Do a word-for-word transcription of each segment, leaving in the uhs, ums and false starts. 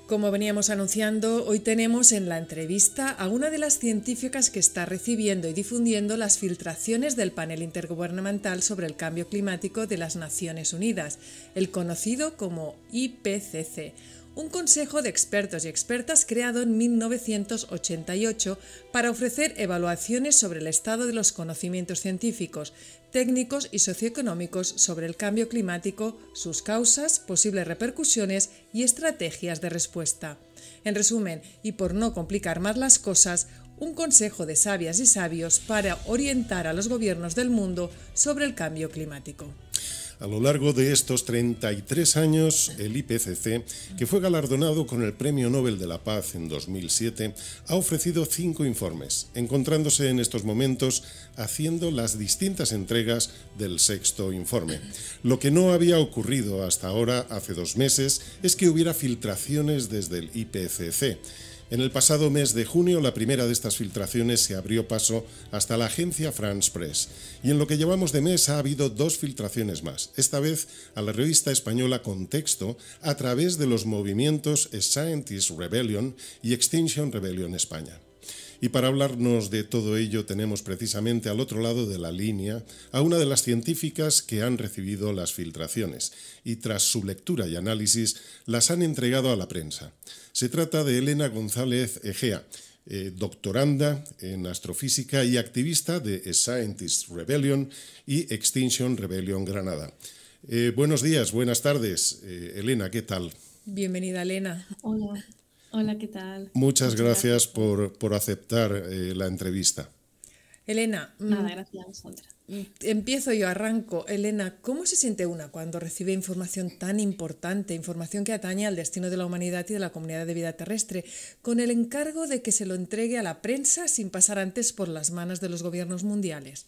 Como veníamos anunciando, hoy tenemos en la entrevista a una de las científicas que está recibiendo y difundiendo las filtraciones del Panel Intergubernamental sobre el Cambio Climático de las Naciones Unidas, el conocido como I P C C, un consejo de expertos y expertas creado en mil novecientos ochenta y ocho para ofrecer evaluaciones sobre el estado de los conocimientos científicos, técnicos y socioeconómicos sobre el cambio climático, sus causas, posibles repercusiones y estrategias de respuesta. En resumen, y por no complicar más las cosas, un consejo de sabias y sabios para orientar a los gobiernos del mundo sobre el cambio climático. A lo largo de estos treinta y tres años, el I P C C, que fue galardonado con el Premio Nobel de la Paz en dos mil siete, ha ofrecido cinco informes, encontrándose en estos momentos haciendo las distintas entregas del sexto informe. Lo que no había ocurrido hasta ahora, hace dos meses, es que hubiera filtraciones desde el I P C C. En el pasado mes de junio, la primera de estas filtraciones se abrió paso hasta la agencia France Press. Y en lo que llevamos de mes ha habido dos filtraciones más, esta vez a la revista española Contexto, a través de los movimientos Scientist Rebellion y Extinction Rebellion España. Y para hablarnos de todo ello tenemos precisamente al otro lado de la línea a una de las científicas que han recibido las filtraciones y tras su lectura y análisis las han entregado a la prensa. Se trata de Elena González Egea, eh, doctoranda en astrofísica y activista de Scientist Rebellion y Extinction Rebellion Granada. Eh, buenos días, buenas tardes. Eh, Elena, ¿qué tal? Bienvenida, Elena. Hola. Hola, ¿qué tal? Muchas gracias, gracias por, por aceptar eh, la entrevista. Elena, nada, gracias a vosotras. Empiezo yo, arranco. Elena, ¿cómo se siente una cuando recibe información tan importante, información que atañe al destino de la humanidad y de la comunidad de vida terrestre, con el encargo de que se lo entregue a la prensa sin pasar antes por las manos de los gobiernos mundiales?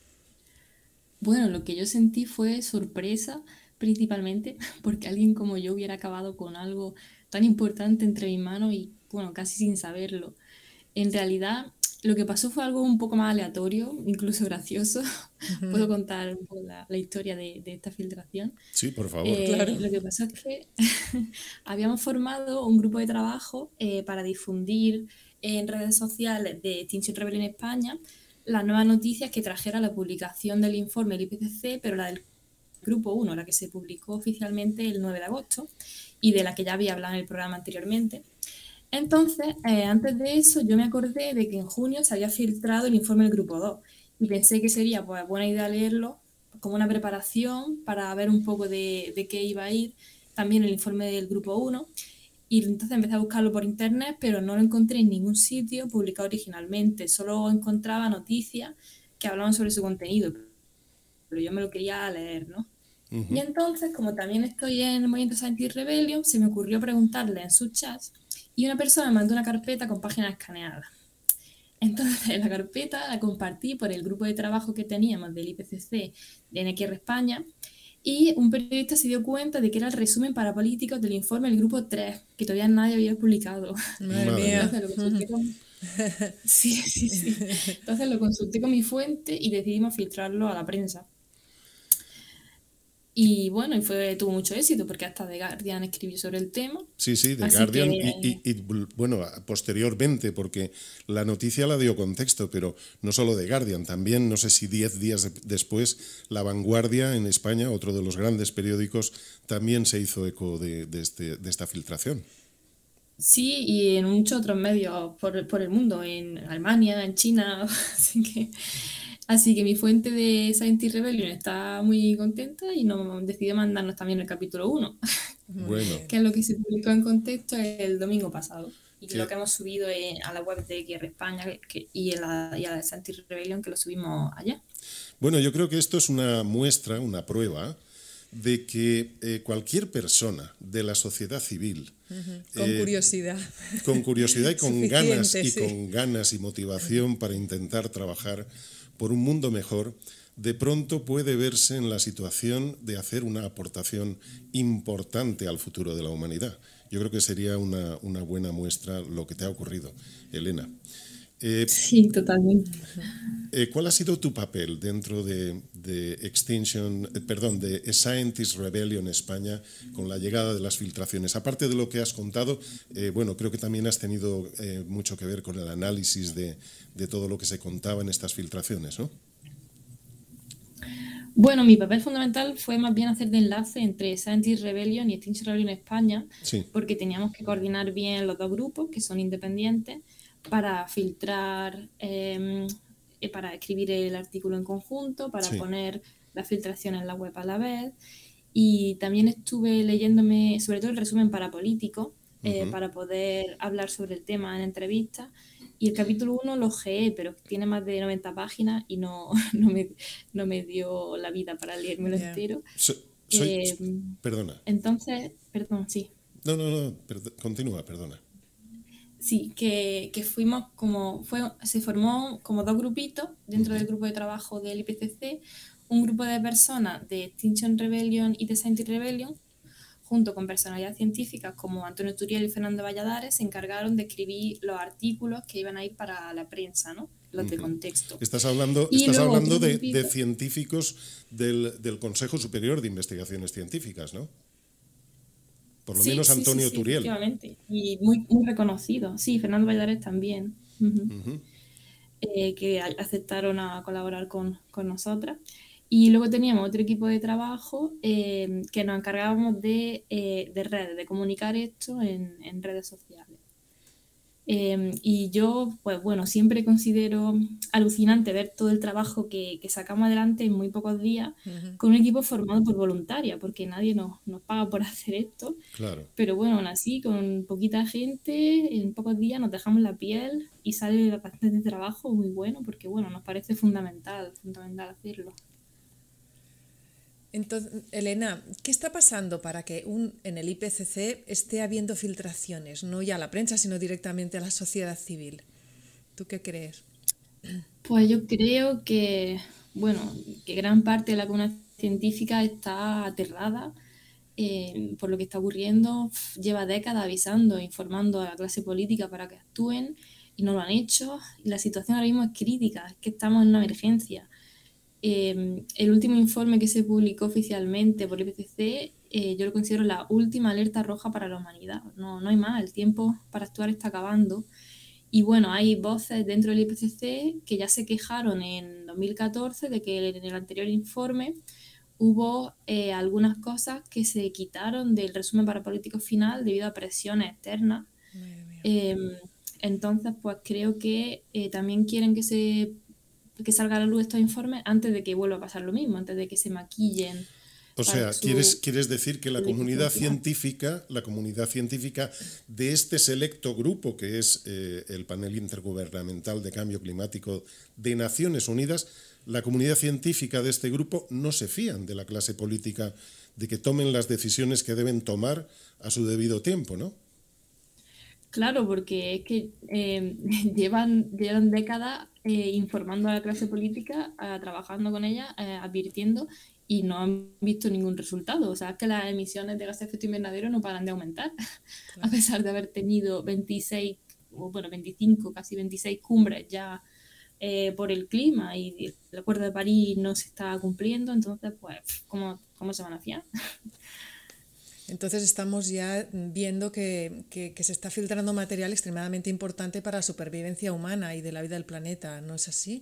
Bueno, lo que yo sentí fue sorpresa, principalmente, porque alguien como yo hubiera acabado con algo tan importante entre mis manos y, bueno, casi sin saberlo. En realidad, lo que pasó fue algo un poco más aleatorio, incluso gracioso. Uh-huh. Puedo contar un poco la, la historia de, de esta filtración. Sí, por favor. Eh, claro. Lo que pasó es que habíamos formado un grupo de trabajo eh, para difundir en redes sociales de Extinction Rebellion España las nuevas noticias que trajera la publicación del informe del I P C C, pero la del Grupo uno, la que se publicó oficialmente el nueve de agosto y de la que ya había hablado en el programa anteriormente. Entonces, eh, antes de eso, yo me acordé de que en junio se había filtrado el informe del Grupo dos y pensé que sería pues, buena idea leerlo como una preparación para ver un poco de, de qué iba a ir también el informe del Grupo uno. Y entonces empecé a buscarlo por internet, pero no lo encontré en ningún sitio publicado originalmente. Solo encontraba noticias que hablaban sobre su contenido, pero yo me lo quería leer, ¿no? Uh-huh. Y entonces, como también estoy en el movimiento Scientist Rebellion, se me ocurrió preguntarle en sus chats y una persona me mandó una carpeta con páginas escaneadas. Entonces, la carpeta la compartí por el grupo de trabajo que teníamos del I P C C de N Q R España y un periodista se dio cuenta de que era el resumen para políticos del informe del Grupo tres, que todavía nadie había publicado. Madre mía. Entonces, lo consulté con... Sí, sí, sí. Entonces lo consulté con mi fuente y decidimos filtrarlo a la prensa. Y bueno, y fue, tuvo mucho éxito porque hasta The Guardian escribió sobre el tema. Sí, sí, The Guardian que... y, y, y, bueno, posteriormente, porque la noticia la dio Contexto, pero no solo The Guardian, también, no sé si diez días de, después, La Vanguardia en España, otro de los grandes periódicos, también se hizo eco de, de, este, de esta filtración. Sí, y en muchos otros medios por, por el mundo, en Alemania, en China, así que... Así que mi fuente de Scientist Rebellion está muy contenta y nos decidió mandarnos también el capítulo uno, bueno. que es lo que se publicó en Contexto el domingo pasado y que lo que hemos subido en, a la web de N Q R España que, y, en la, y a la Scientist Rebellion, que lo subimos allá. Bueno, yo creo que esto es una muestra, una prueba de que eh, cualquier persona de la sociedad civil uh-huh. con eh, curiosidad con curiosidad y con ganas y sí. con ganas y motivación para intentar trabajar por un mundo mejor, de pronto puede verse en la situación de hacer una aportación importante al futuro de la humanidad. Yo creo que sería una, una buena muestra lo que te ha ocurrido, Elena. Eh, Sí, totalmente. eh, ¿Cuál ha sido tu papel dentro de, de Extinction, eh, perdón, de Scientist Rebellion España con la llegada de las filtraciones? Aparte de lo que has contado, eh, bueno, creo que también has tenido eh, mucho que ver con el análisis de, de todo lo que se contaba en estas filtraciones, ¿no? Bueno, mi papel fundamental fue más bien hacer de enlace entre Scientist Rebellion y Extinction Rebellion España, Sí. porque teníamos que coordinar bien los dos grupos, que son independientes, para filtrar, eh, para escribir el artículo en conjunto, para Sí. poner la filtración en la web a la vez. Y también estuve leyéndome, sobre todo el resumen para políticos, eh, Uh-huh. para poder hablar sobre el tema en entrevistas. Y el capítulo uno lo ojeé, pero tiene más de noventa páginas y no, no, me, no me dio la vida para leérmelo Yeah. entero. So, soy, Eh, perdona. entonces, perdón, sí. No, no, no, perd- continúa, perdona. Sí, que, que fuimos como, fue, se formó como dos grupitos dentro Uh-huh. del grupo de trabajo del I P C C, un grupo de personas de Extinction Rebellion y de Scientist Rebellion, junto con personalidades científicas como Antonio Turiel y Fernando Valladares, se encargaron de escribir los artículos que iban a ir para la prensa, ¿no? Los uh-huh. de contexto. Estás hablando, y estás luego hablando de, grupito, de científicos del, del Consejo Superior de Investigaciones Científicas, ¿no? Por lo sí, menos sí, Antonio sí, sí, Turiel. efectivamente. Y muy, muy reconocido. Sí, Fernando Valladares también. Uh-huh. Uh-huh. Eh, que aceptaron a colaborar con, con nosotras. Y luego teníamos otro equipo de trabajo eh, que nos encargábamos de, eh, de redes, de comunicar esto en, en redes sociales. Eh, y yo, pues bueno, siempre considero alucinante ver todo el trabajo que, que sacamos adelante en muy pocos días uh-huh. con un equipo formado por voluntarias, porque nadie nos, nos paga por hacer esto. Claro. Pero bueno, aún así, con poquita gente, en pocos días nos dejamos la piel y sale bastante trabajo muy bueno, porque bueno, nos parece fundamental, fundamental hacerlo. Entonces, Elena, ¿qué está pasando para que un, en el I P C C esté habiendo filtraciones? No ya a la prensa, sino directamente a la sociedad civil. ¿Tú qué crees? Pues yo creo que, bueno, que gran parte de la comunidad científica está aterrada eh, por lo que está ocurriendo. Lleva décadas avisando, informando a la clase política para que actúen y no lo han hecho. Y la situación ahora mismo es crítica, es que estamos en una emergencia. Eh, el último informe que se publicó oficialmente por el I P C C, eh, yo lo considero la última alerta roja para la humanidad. No, no hay más, el tiempo para actuar está acabando. Y bueno, hay voces dentro del I P C C que ya se quejaron en dos mil catorce de que en el anterior informe hubo eh, algunas cosas que se quitaron del resumen para políticos final debido a presiones externas. Eh, entonces, pues creo que eh, también quieren que se que salga a la luz estos informes antes de que vuelva a pasar lo mismo, antes de que se maquillen. O sea, su, ¿quieres, quieres decir que la comunidad científica, la comunidad científica de este selecto grupo que es eh, el Panel Intergubernamental de Cambio Climático de Naciones Unidas, la comunidad científica de este grupo no se fían de la clase política de que tomen las decisiones que deben tomar a su debido tiempo, ¿no? Claro, porque es que eh, llevan, llevan décadas eh, informando a la clase política, eh, trabajando con ella, eh, advirtiendo, y no han visto ningún resultado. O sea, es que las emisiones de gases de efecto invernadero no paran de aumentar, claro. A pesar de haber tenido veintiséis, bueno, veinticinco, casi veintiséis cumbres ya eh, por el clima, y el Acuerdo de París no se está cumpliendo. Entonces, pues, ¿cómo, cómo se van a fiar? Entonces estamos ya viendo que, que, que se está filtrando material extremadamente importante para la supervivencia humana y de la vida del planeta, ¿no es así?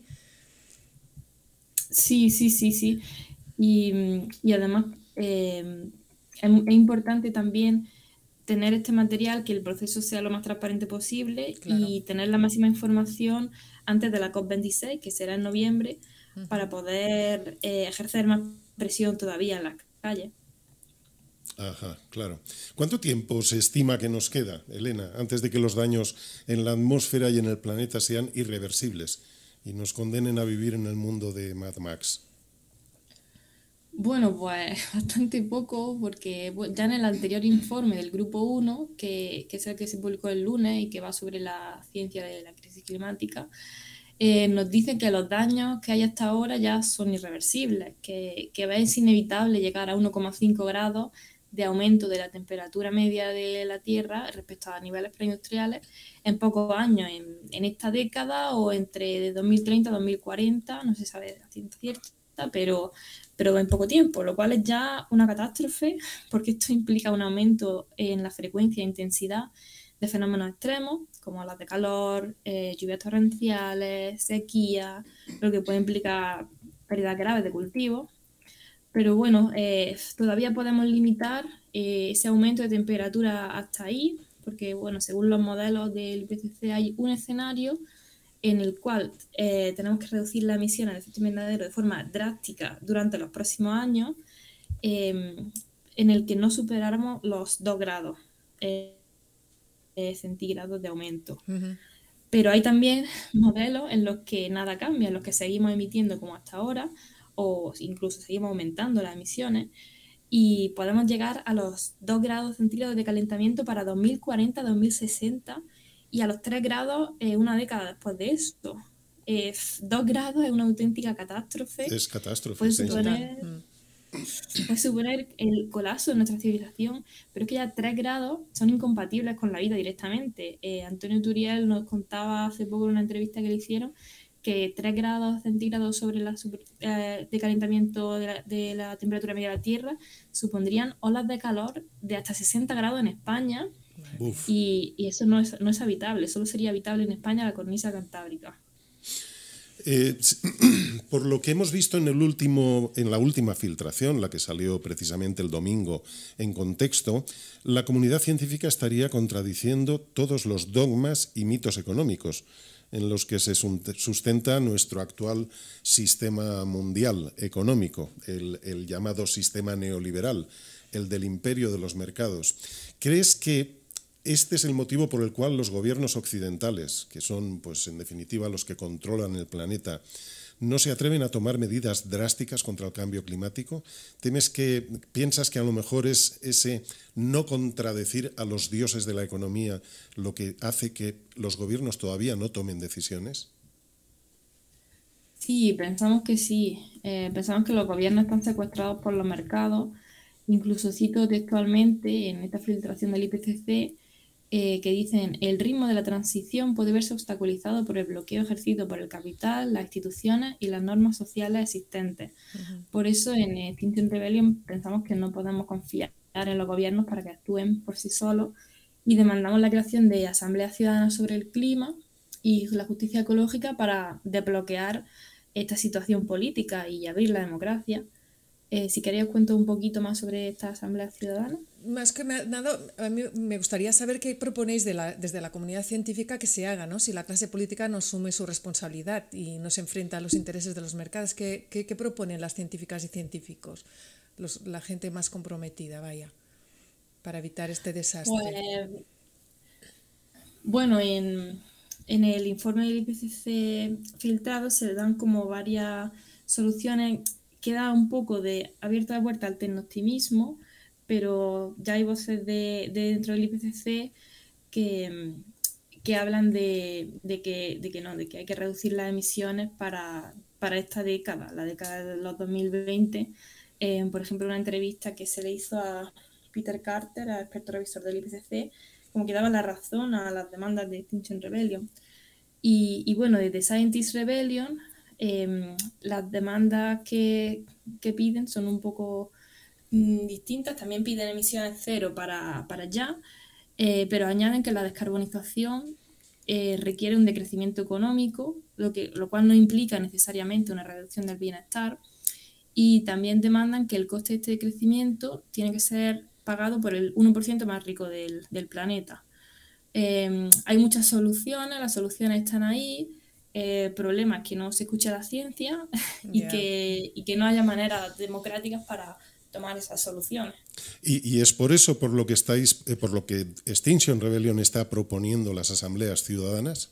Sí, sí, sí, sí. Y, y además eh, es, es importante también tener este material, que el proceso sea lo más transparente posible, claro. Y tener la máxima información antes de la COP veintiséis, que será en noviembre, uh-huh. Para poder eh, ejercer más presión todavía en las calles. Ajá, claro. ¿Cuánto tiempo se estima que nos queda, Elena, antes de que los daños en la atmósfera y en el planeta sean irreversibles y nos condenen a vivir en el mundo de Mad Max? Bueno, pues bastante poco, porque ya en el anterior informe del Grupo uno, que, que es el que se publicó el lunes y que va sobre la ciencia de la crisis climática, eh, nos dicen que los daños que hay hasta ahora ya son irreversibles, que, que es inevitable llegar a uno coma cinco grados de aumento de la temperatura media de la Tierra respecto a niveles preindustriales en pocos años, en, en esta década o entre dos mil treinta y dos mil cuarenta, no se sabe a ciencia cierta, pero, pero en poco tiempo, lo cual es ya una catástrofe, porque esto implica un aumento en la frecuencia e intensidad de fenómenos extremos, como las de calor, eh, lluvias torrenciales, sequía, lo que puede implicar pérdidas graves de cultivos. Pero bueno, eh, todavía podemos limitar eh, ese aumento de temperatura hasta ahí, porque bueno, según los modelos del I P C C hay un escenario en el cual eh, tenemos que reducir las emisiones de efecto invernadero de forma drástica durante los próximos años, eh, en el que no superáramos los dos grados eh, eh, centígrados de aumento. Uh-huh. Pero hay también modelos en los que nada cambia, en los que seguimos emitiendo como hasta ahora, o incluso seguimos aumentando las emisiones, y podemos llegar a los dos grados centígrados de calentamiento para dos mil cuarenta a dos mil sesenta, y a los tres grados eh, una década después de esto. Eh, dos grados es una auténtica catástrofe. Es catástrofe, puede sí. Suponer, puede suponer el colapso de nuestra civilización, pero es que ya tres grados son incompatibles con la vida directamente. Eh, Antonio Turiel nos contaba hace poco en una entrevista que le hicieron que tres grados centígrados sobre la super, eh, de calentamiento de la, de la temperatura media de la Tierra supondrían olas de calor de hasta sesenta grados en España. Y, y eso no es, no es habitable, solo sería habitable en España la cornisa cantábrica. Eh, por lo que hemos visto en, el último, en la última filtración, la que salió precisamente el domingo en Contexto, la comunidad científica estaría contradiciendo todos los dogmas y mitos económicos en los que se sustenta nuestro actual sistema mundial económico, el, el llamado sistema neoliberal, el del imperio de los mercados. ¿Crees que este es el motivo por el cual los gobiernos occidentales, que son, pues, en definitiva, los que controlan el planeta, no se atreven a tomar medidas drásticas contra el cambio climático? ¿Temes que, piensas que a lo mejor es ese no contradecir a los dioses de la economía lo que hace que los gobiernos todavía no tomen decisiones? Sí, pensamos que sí. Eh, pensamos que los gobiernos están secuestrados por los mercados. Incluso cito textualmente en esta filtración del I P C C eh, que dicen: el ritmo de la transición puede verse obstaculizado por el bloqueo ejercido por el capital, las instituciones y las normas sociales existentes. Uh-huh. Por eso en Extinction Rebellion pensamos que no podemos confiar en los gobiernos para que actúen por sí solos, y demandamos la creación de asambleas ciudadanas sobre el clima y la justicia ecológica para desbloquear esta situación política y abrir la democracia. Eh, si queréis os cuento un poquito más sobre esta asamblea ciudadana. Más que nada, a mí me gustaría saber qué proponéis de la, desde la comunidad científica que se haga, ¿no? Si la clase política no asume su responsabilidad y no se enfrenta a los intereses de los mercados, ¿qué, qué, qué proponen las científicas y científicos, los, la gente más comprometida, vaya, para evitar este desastre? Pues, bueno, en, en el informe del I P C C filtrado se le dan como varias soluciones. Queda un poco de abierta la puerta al tecnooptimismo, pero ya hay voces de, de dentro del I P C C que, que hablan de, de, que, de que no, de que hay que reducir las emisiones para, para esta década, la década de los dos mil veinte. Eh, por ejemplo, una entrevista que se le hizo a Peter Carter, al experto revisor del I P C C, como que daba la razón a las demandas de Extinction Rebellion. Y, y bueno, desde Scientist Rebellion, Eh, las demandas que, que piden son un poco mm, distintas. También piden emisiones cero para, para ya, eh, pero añaden que la descarbonización eh, requiere un decrecimiento económico, lo, que, lo cual no implica necesariamente una reducción del bienestar, y también demandan que el coste de este crecimiento tiene que ser pagado por el uno por ciento más rico del, del planeta. Eh, hay muchas soluciones, las soluciones están ahí. Eh, problemas que no se escucha la ciencia y, yeah. que, y que no haya maneras democráticas para tomar esas soluciones. Y, y es por eso por lo que estáis, eh, por lo que Extinction Rebellion está proponiendo las asambleas ciudadanas.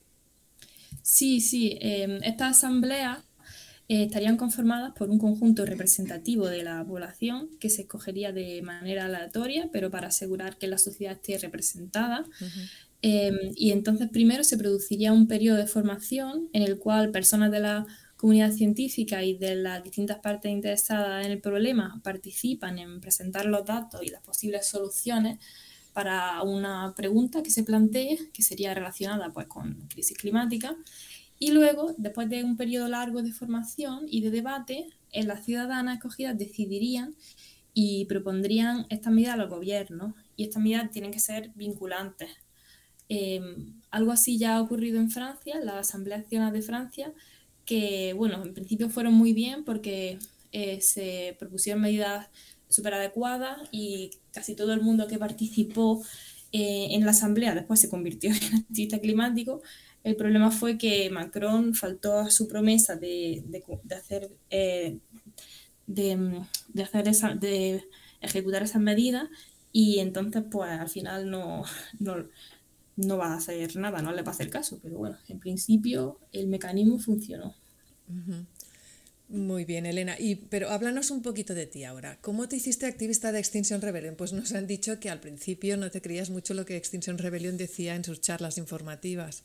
Sí, sí. Eh, estas asambleas eh, estarían conformadas por un conjunto representativo de la población que se escogería de manera aleatoria, pero para asegurar que la sociedad esté representada. Uh-huh. Eh, y entonces primero se produciría un periodo de formación en el cual personas de la comunidad científica y de las distintas partes interesadas en el problema participan en presentar los datos y las posibles soluciones para una pregunta que se plantee, que sería relacionada pues, con crisis climática. Y luego, después de un periodo largo de formación y de debate, las ciudadanas escogidas decidirían y propondrían estas medidas a los gobiernos. Y estas medidas tienen que ser vinculantes. Eh, algo así ya ha ocurrido en Francia, las asambleas nacionales de Francia, que, bueno, en principio fueron muy bien porque eh, se propusieron medidas súper adecuadas y casi todo el mundo que participó eh, en la asamblea después se convirtió en activista climático. El problema fue que Macron faltó a su promesa de, de, de hacer, eh, de, de, hacer esa, de ejecutar esas medidas y entonces pues al final no, no, no va a hacer nada, no le va a hacer caso, pero bueno, en principio el mecanismo funcionó. Uh-huh. Muy bien, Elena. Y, pero háblanos un poquito de ti ahora. ¿Cómo te hiciste activista de Extinction Rebellion? Pues nos han dicho que al principio no te creías mucho lo que Extinction Rebellion decía en sus charlas informativas.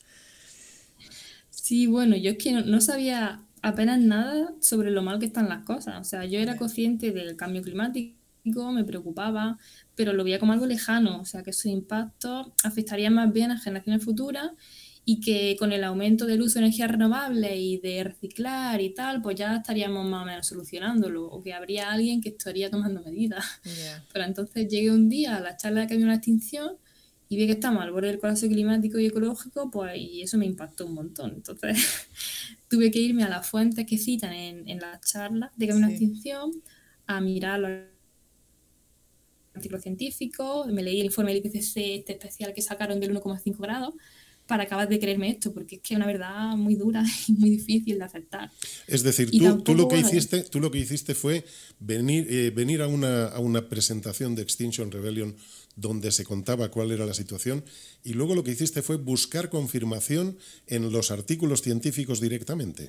Sí, bueno, yo es que no, no sabía apenas nada sobre lo mal que están las cosas. O sea, yo era consciente del cambio climático, me preocupaba, pero lo veía como algo lejano. O sea, que sus impactos afectarían más bien a generaciones futuras y que con el aumento del uso de energías renovables y de reciclar y tal, pues ya estaríamos más o menos solucionándolo, o que habría alguien que estaría tomando medidas. Yeah. Pero entonces llegué un día a la charla de que había una extinción y vi que estamos al borde del colapso climático y ecológico, pues y eso me impactó un montón. Entonces tuve que irme a las fuentes que citan en, en las charlas de que había una sí. extinción, a mirar los artículos científicos, me leí el informe del I P C C este especial que sacaron del uno coma cinco grados, para acabar de creerme esto, porque es que es una verdad muy dura y muy difícil de aceptar. Es decir, tú, tampoco, tú, lo, que hiciste, tú lo que hiciste fue venir, eh, venir a, una, a una presentación de Extinction Rebellion donde se contaba cuál era la situación y luego lo que hiciste fue buscar confirmación en los artículos científicos directamente.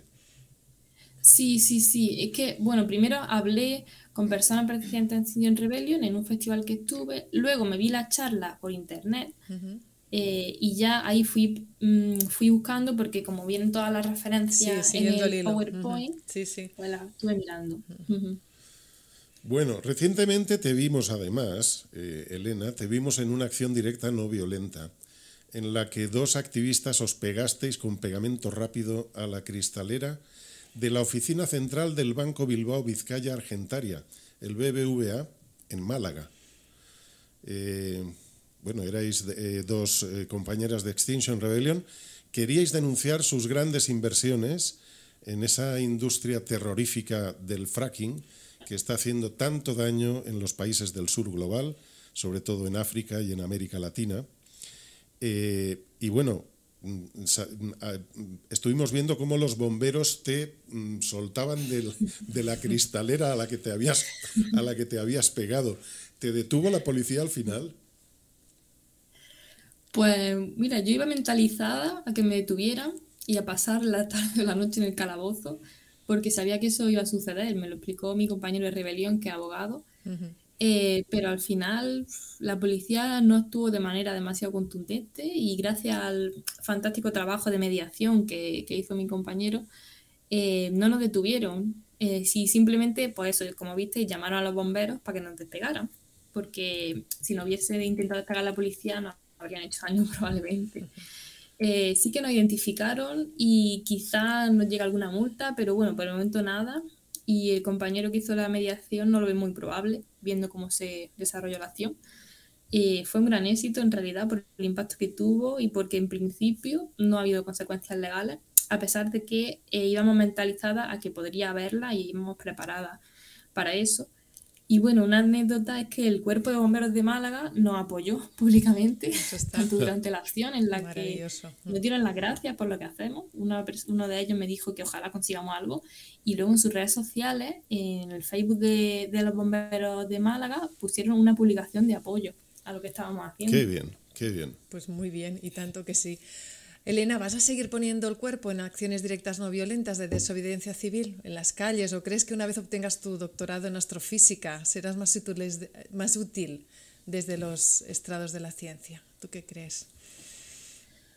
Sí, sí, sí. Es que, bueno, primero hablé con personas pertenecientes a Extinction Rebellion en un festival que estuve, luego me vi la charla por internet. Uh-huh. Eh, y ya ahí fui, mmm, fui buscando porque como vienen todas las referencias sí, en el, el PowerPoint, uh-huh. sí, sí. pues las estuve mirando. Uh-huh. Uh-huh. Bueno, recientemente te vimos además, eh, Elena, te vimos en una acción directa no violenta en la que dos activistas os pegasteis con pegamento rápido a la cristalera de la oficina central del Banco Bilbao Vizcaya Argentaria, el B B V A, en Málaga. Eh, Bueno, erais eh, dos eh, compañeras de Extinction Rebellion, queríais denunciar sus grandes inversiones en esa industria terrorífica del fracking que está haciendo tanto daño en los países del sur global, sobre todo en África y en América Latina. Eh, y bueno, estuvimos viendo cómo los bomberos te mm, soltaban del, de la cristalera a la que te habías, a la que te habías pegado. ¿Te detuvo la policía al final? Pues mira, yo iba mentalizada a que me detuvieran y a pasar la tarde o la noche en el calabozo, porque sabía que eso iba a suceder. Me lo explicó mi compañero de rebelión, que es abogado. Uh-huh. Eh, pero al final la policía no actuó de manera demasiado contundente y gracias al fantástico trabajo de mediación que, que hizo mi compañero, eh, no nos detuvieron. Eh, sí, simplemente, pues eso, como viste, llamaron a los bomberos para que nos despegaran, porque si no hubiese intentado despegar la policía no habrían hecho daño probablemente. Eh, sí que nos identificaron y quizás nos llega alguna multa, pero bueno, por el momento nada. Y el compañero que hizo la mediación no lo ve muy probable, viendo cómo se desarrolló la acción. Eh, fue un gran éxito en realidad por el impacto que tuvo y porque en principio no ha habido consecuencias legales, a pesar de que eh, íbamos mentalizadas a que podría haberla y íbamos preparadas para eso. Y bueno, una anécdota es que el Cuerpo de Bomberos de Málaga nos apoyó públicamente tanto durante la acción en la que nos dieron las gracias por lo que hacemos. Una, uno de ellos me dijo que ojalá consigamos algo y luego en sus redes sociales, en el Facebook de, de los bomberos de Málaga, pusieron una publicación de apoyo a lo que estábamos haciendo. Qué bien, qué bien. Pues muy bien, y tanto que sí. Elena, ¿vas a seguir poniendo el cuerpo en acciones directas no violentas de desobediencia civil en las calles o crees que una vez obtengas tu doctorado en astrofísica serás más útil, más útil desde los estrados de la ciencia? ¿Tú qué crees?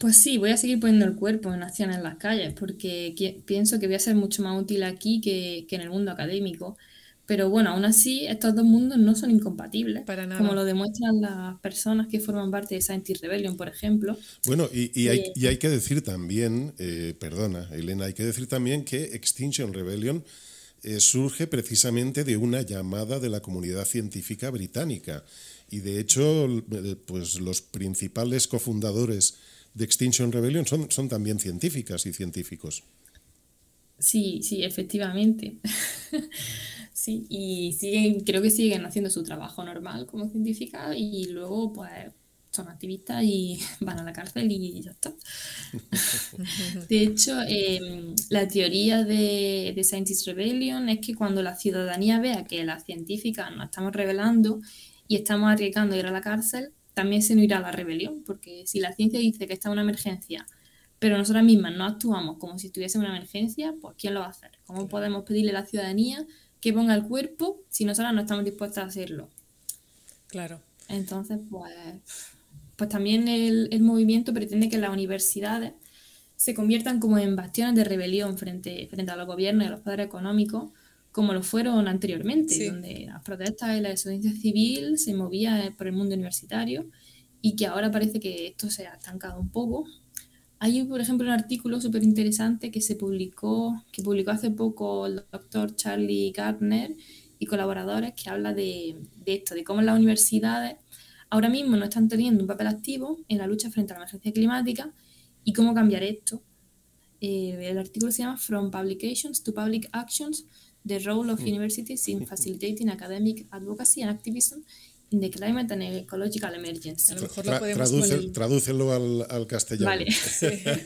Pues sí, voy a seguir poniendo el cuerpo en acción en las calles, porque qui- pienso que voy a ser mucho más útil aquí que, que en el mundo académico. Pero bueno, aún así, estos dos mundos no son incompatibles, Para como nada. lo demuestran las personas que forman parte de Scientist Rebellion, por ejemplo. Bueno, y, y hay, Eh, y hay que decir también, eh, perdona, Elena, hay que decir también que Extinction Rebellion eh, surge precisamente de una llamada de la comunidad científica británica. Y de hecho, eh, pues los principales cofundadores de Extinction Rebellion son, son también científicas y científicos. sí, sí, efectivamente. Sí, y siguen, creo que siguen haciendo su trabajo normal como científicas y luego pues son activistas y van a la cárcel y ya está. De hecho, em, la teoría de, de Scientist Rebellion es que cuando la ciudadanía vea que las científicas nos estamos rebelando y estamos arriesgando ir a la cárcel, también se nos irá a la rebelión, porque si la ciencia dice que está en una emergencia, pero nosotras mismas no actuamos como si estuviese en una emergencia, pues ¿quién lo va a hacer? ¿Cómo Claro, podemos pedirle a la ciudadanía que ponga el cuerpo si nosotras no estamos dispuestas a hacerlo? claro. Entonces, pues, pues también el, el movimiento pretende que las universidades se conviertan como en bastiones de rebelión frente, frente a los gobiernos y a los poderes económicos, como lo fueron anteriormente, Sí. donde las protestas y la desobediencia civil se movía por el mundo universitario y que ahora parece que esto se ha estancado un poco. Hay, por ejemplo, un artículo súper interesante que se publicó, que publicó hace poco el doctor Charlie Gardner y colaboradores que habla de, de esto, de cómo las universidades ahora mismo no están teniendo un papel activo en la lucha frente a la emergencia climática y cómo cambiar esto. Eh, el artículo se llama From Publications to Public Actions, The Role of Universities in Facilitating Academic Advocacy and Activism in the Climate and Ecological Emergency. A lo Tra- mejor lo tra- podemos traduce- poner. tradúcelo al, al castellano. Vale. Sí.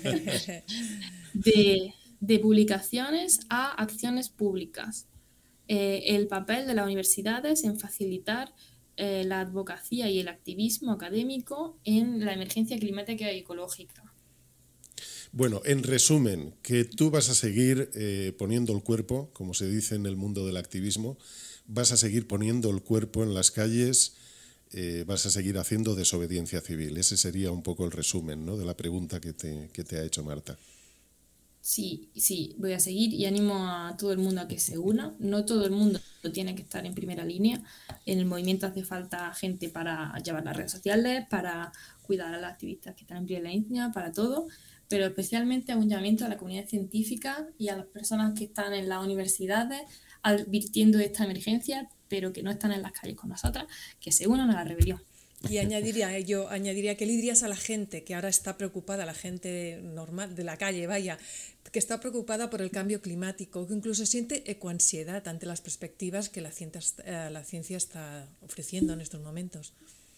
De, de publicaciones a acciones públicas. Eh, el papel de las universidades en facilitar eh, la advocacia y el activismo académico en la emergencia climática y ecológica. Bueno, en resumen, que tú vas a seguir eh, poniendo el cuerpo, como se dice en el mundo del activismo, vas a seguir poniendo el cuerpo en las calles, eh, vas a seguir haciendo desobediencia civil. Ese sería un poco el resumen, ¿no?, de la pregunta que te, que te ha hecho Marta. Sí, sí, voy a seguir y animo a todo el mundo a que se una. No todo el mundo tiene que estar en primera línea. En el movimiento hace falta gente para llevar las redes sociales, para cuidar a las activistas que están en primera línea, para todo, pero especialmente a un llamamiento a la comunidad científica y a las personas que están en las universidades advirtiendo de esta emergencia, pero que no están en las calles con nosotras, que se unan a la rebelión. Y añadiría yo, añadiría que le dirías a la gente que ahora está preocupada, la gente normal de la calle, vaya, que está preocupada por el cambio climático, que incluso siente ecoansiedad ante las perspectivas que la ciencia, eh, la ciencia está ofreciendo en estos momentos.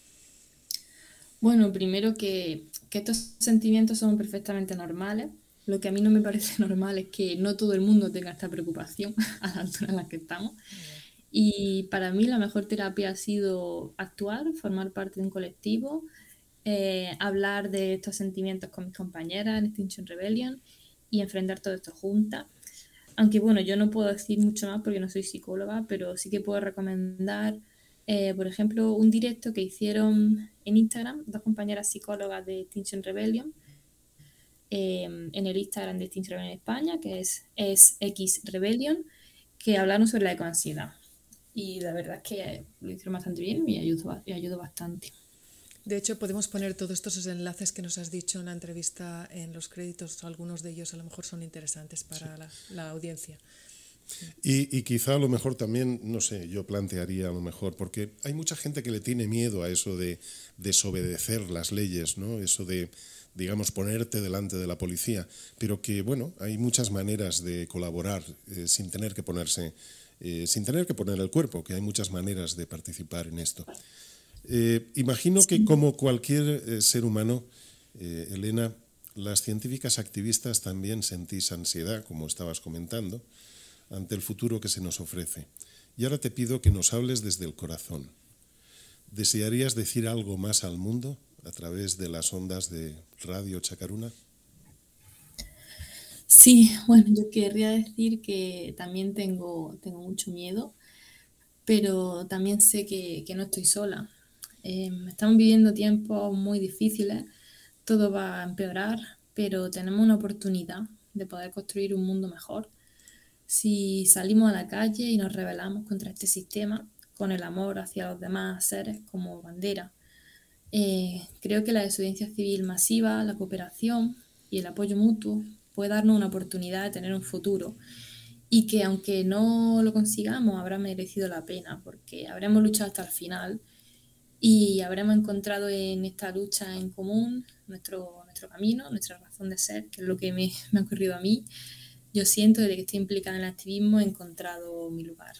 Bueno, primero que, que estos sentimientos son perfectamente normales. Lo que a mí no me parece normal es que no todo el mundo tenga esta preocupación a la altura en la que estamos. Y para mí la mejor terapia ha sido actuar, formar parte de un colectivo, eh, hablar de estos sentimientos con mis compañeras en Extinction Rebellion y enfrentar todo esto juntas. Aunque bueno, yo no puedo decir mucho más porque no soy psicóloga, pero sí que puedo recomendar, eh, por ejemplo, un directo que hicieron en Instagram dos compañeras psicólogas de Extinction Rebellion, eh, en el Instagram de Extinction Rebellion España, que es, es X Rebellion, que hablaron sobre la ecoansiedad. Y la verdad es que lo hicieron bastante bien y ayudó, y ayudó bastante. De hecho, podemos poner todos estos enlaces que nos has dicho en la entrevista en los créditos. Algunos de ellos a lo mejor son interesantes para sí. la, la audiencia. Y, y quizá a lo mejor también, no sé, yo plantearía a lo mejor, porque hay mucha gente que le tiene miedo a eso de desobedecer las leyes, ¿no? Eso de, digamos, ponerte delante de la policía, pero que, bueno, hay muchas maneras de colaborar eh, sin tener que ponerse... Eh, sin tener que poner el cuerpo, que hay muchas maneras de participar en esto. Eh, imagino que como cualquier eh, ser humano, eh, Elena, las científicas activistas también sentís ansiedad, como estabas comentando, ante el futuro que se nos ofrece. Y ahora te pido que nos hables desde el corazón. ¿Desearías decir algo más al mundo a través de las ondas de Radio Chacaruna? Sí, bueno, yo querría decir que también tengo, tengo mucho miedo, pero también sé que, que no estoy sola. Eh, estamos viviendo tiempos muy difíciles, todo va a empeorar, pero tenemos una oportunidad de poder construir un mundo mejor si salimos a la calle y nos rebelamos contra este sistema con el amor hacia los demás seres como bandera. Eh, creo que la desobediencia civil masiva, la cooperación y el apoyo mutuo puede darnos una oportunidad de tener un futuro, y que aunque no lo consigamos habrá merecido la pena, porque habremos luchado hasta el final y habremos encontrado en esta lucha en común nuestro, nuestro camino, nuestra razón de ser, que es lo que me, me ha ocurrido a mí. Yo siento, desde que estoy implicada en el activismo, he encontrado mi lugar.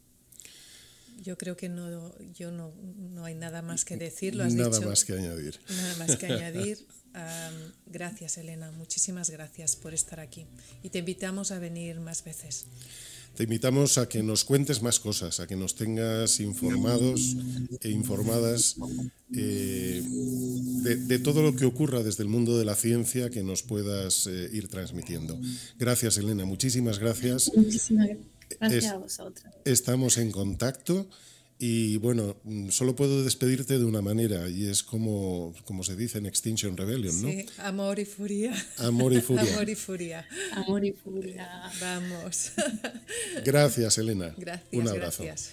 Yo creo que no, yo no, no hay nada más que decir, lo has nada dicho. más que añadir. Nada más que añadir. Um, gracias, Elena, muchísimas gracias por estar aquí. Y te invitamos a venir más veces. Te invitamos a que nos cuentes más cosas, a que nos tengas informados e informadas eh, de, de todo lo que ocurra desde el mundo de la ciencia, que nos puedas eh, ir transmitiendo. Gracias, Elena, muchísimas gracias. Muchísimas gracias es, a vosotros. Estamos en contacto y, bueno, solo puedo despedirte de una manera, y es como, como se dice en Extinction Rebellion, ¿no? Sí, amor y furia. Amor y furia. Amor y furia. Amor y furia. Vamos. Gracias, Elena. Gracias, un abrazo. Gracias.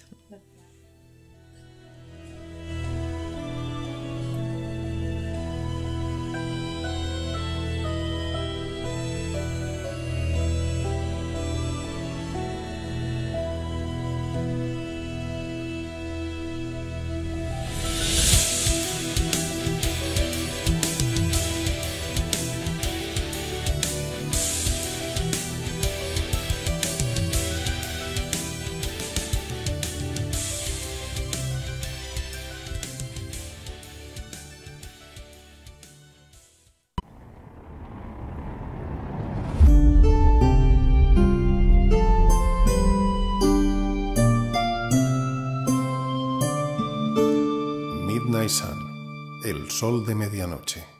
Midnight Sun, el sol de medianoche.